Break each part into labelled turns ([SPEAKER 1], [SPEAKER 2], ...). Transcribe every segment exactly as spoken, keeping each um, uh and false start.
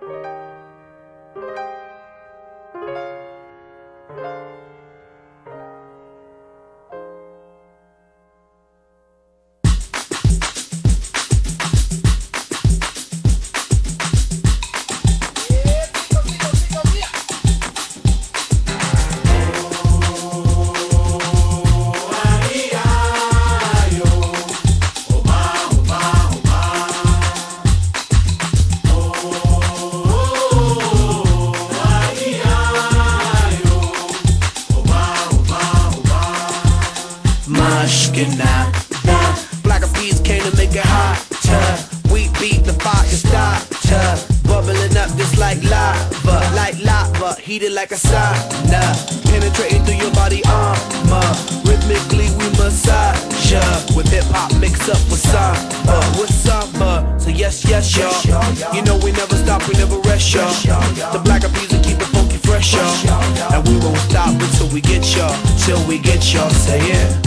[SPEAKER 1] Black Eyed Peas came to make it hotter. We beat the fire starter, bubbling up just like lava, like lava, heated like a sauna, penetrating through your body armor. Rhythmically we massage ya, with hip hop mixed up with samba, with samba. So yes, yes, y'all. You know we never stop, we never rest, y'all. The Black Eyed Peas will keep it funky fresh, y'all. And we won't stop until we get y'all, till we get y'all. Say it.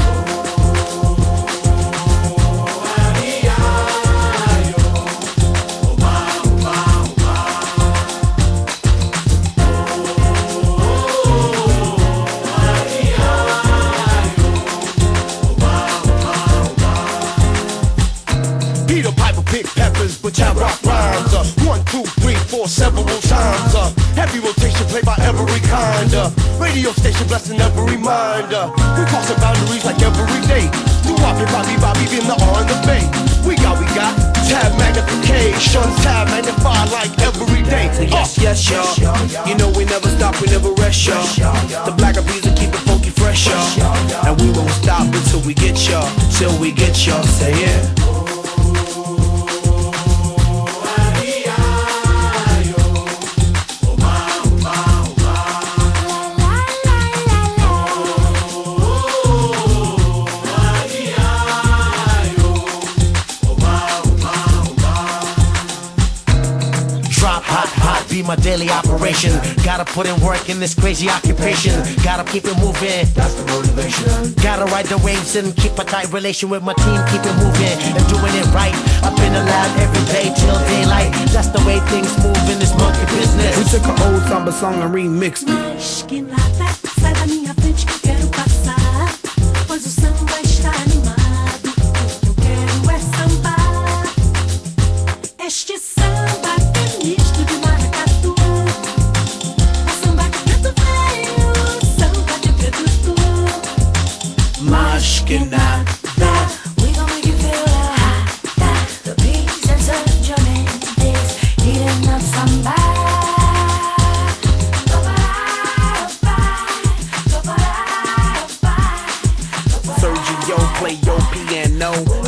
[SPEAKER 2] Peter Piper pick peppers, but I rock rhymes. Uh, one, two, three, four, several times. Uh, heavy rotation played by every kind. Uh, radio station blessing every mind. Uh, we crossing boundaries like every day. Do Bobby, Bobby, Bobby, in the R and the Bay. We got, we got tab magnification, tab magnified like every day.
[SPEAKER 1] So yes, yes, y'all. You know we never stop, we never rest, y'all. The Black Eyed Peas will keep it funky fresh, y'all. And we won't stop until we get y'all, till we get y'all. Say it.
[SPEAKER 3] Be my daily operation. Gotta put in work in this crazy occupation. Gotta keep it moving. That's the motivation. Gotta ride the waves and keep a tight relation with my team. Keep it moving and doing it right. Up in the lab every day till daylight. That's the way things move in this monkey business.
[SPEAKER 1] We took an old samba song and remixed it.
[SPEAKER 4] Mas que nada, sai da minha frente que eu quero passar. Pois o samba está animado. O que eu quero é sambar. Este samba que é misto de maracatu. O samba de preto veio, o samba de preto tu.
[SPEAKER 1] Mas que nada.
[SPEAKER 4] We gon' make you feel hot. The beats and Sergio Mendes eating up samba.
[SPEAKER 1] Sergio play your piano.